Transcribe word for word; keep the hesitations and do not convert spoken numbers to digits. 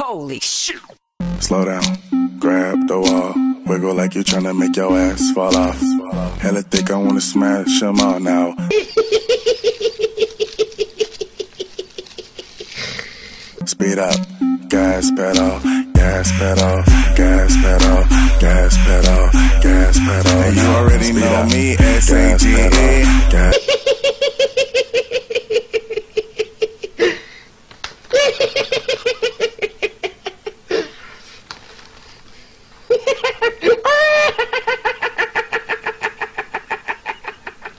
Holy shit. Slow down, grab the wall, wiggle like you tryna make your ass fall off. Hella thick, I wanna smash them all now. Speed up, gas pedal, gas pedal, gas pedal, gas pedal, gas pedal. And you already know me, S A G E.